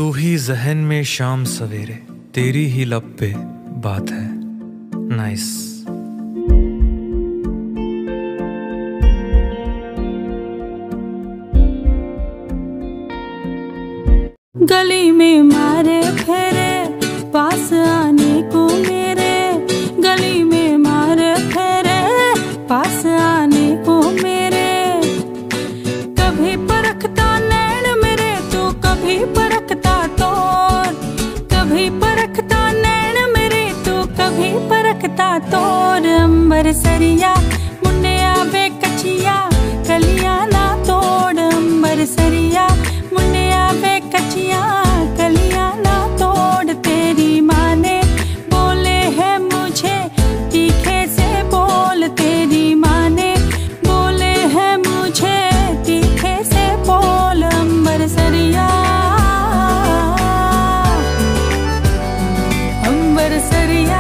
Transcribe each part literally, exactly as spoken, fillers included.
तू ही जहन में शाम सवेरे, तेरी ही लब पे बात है। नाइस। गली में मारे फेरे पास आने को मेरे, गली में मारे फेरे पास आने को मेरे। कभी परखता नैन मेरे तो कभी परखता तोर, कभी परखता नैन मेरे तो कभी परखता तोर। अंबर सरिया मुन्ने आवे कचिया कलियां ना तोड़, अंबर सरिया मुन्ने आवे कचिया कलियां ना तोड़। तेरी माँ ने बोले है मुझे तीखे से बोल, तेरी माँ ने बोले है मुझे तीखे से बोल। अंबर सरिया अंबर सरिया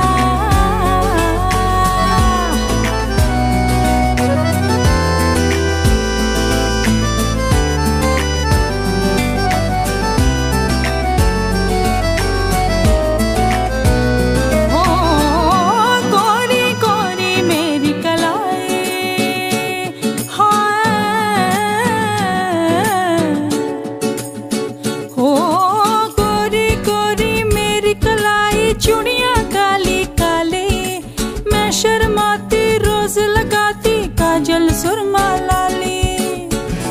चूड़ियां काली काली, मैं शर्माती रोज लगाती काजल सुरमा लाली।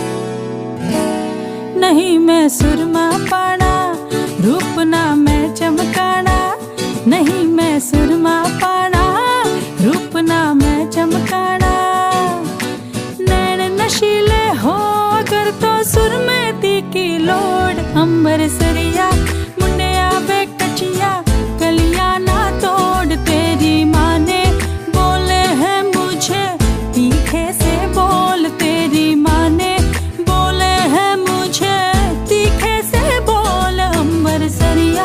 नहीं मैं सुरमा पाना रूप ना मैं चमकाना, नहीं मैं सुरमा पाना रूप ना मैं चमकाना। नैन नशीले हो अगर तो सुरमे दी की लोड। अंबर सरिया मुन्ने आवे कचिया कलियां ना तोड़। तेरी माँ ने बोले है मुझे तीखे से बोल, तेरी माँ ने बोले है मुझे तीखे से बोल। अंबर सरिया।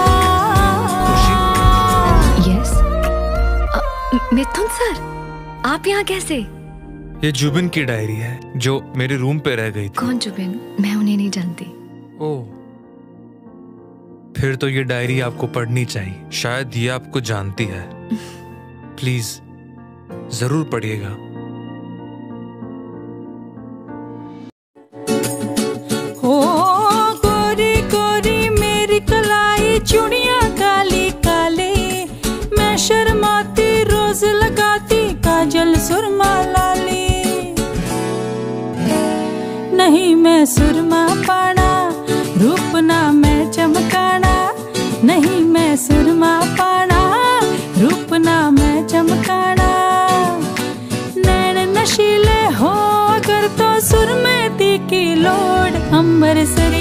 यस मिथुन सर, आप यहाँ कैसे? ये जुबिन की डायरी है जो मेरे रूम पे रह गई थी। कौन जुबिन? मैं उन्हें नहीं जानती। ओह, फिर तो ये डायरी आपको पढ़नी चाहिए, शायद ये आपको जानती है। प्लीज जरूर पढ़िएगा। हो गोरी गोरी मेरी कलाई चूड़ियां काली काली, मैं शर्माती रोज लगाती काजल सुरमा लाली। नहीं मैं सुरमा पाना रूप ना मैं चमकाना, नहीं मैं सुरमा पाना रूप ना मैं चमकाना। नैन नशीले हो अगर तो सुरमे दी की लोड। अंबर सरिया